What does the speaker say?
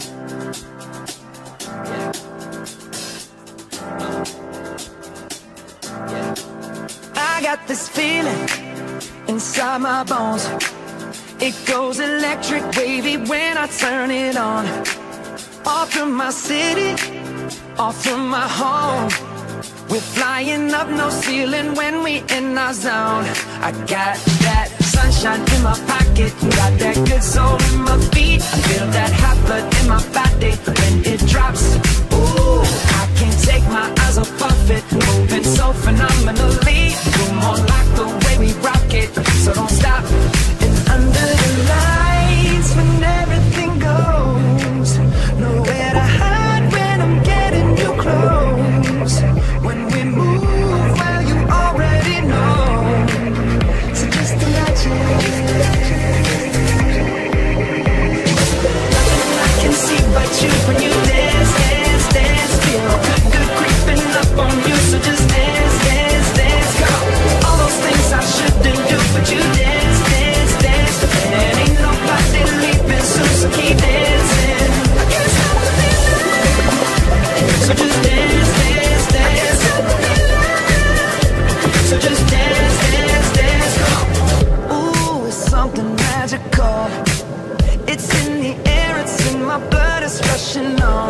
I got this feeling inside my bones. It goes electric wavy when I turn it on. Off from my city, off from my home. We're flying up, no ceiling when we in our zone. I got that sunshine in my pocket, got that good soul in my feet. I feel that hot blood in my body when it drops. Ooh, I can't take my eyes off of it, moving so phenomenally. You're more like the way we rock it, so don't stop. And under the lights when everything goes, nowhere to hide when I'm getting you close. When we move, well, you already know. So just imagine. Nothing I can see but you when you dance, dance, dance. Feel good, good creeping up on you. So just dance, dance, dance. Go. All those things I shouldn't do, but you dance, dance, dance. And ain't nobody leaving soon, so keep dancing. I can't stop the feeling. So just dance, dance, dance. So just dance, dance, dance. Ooh, it's something magical. It's in the air, it's in my blood, it's rushing on.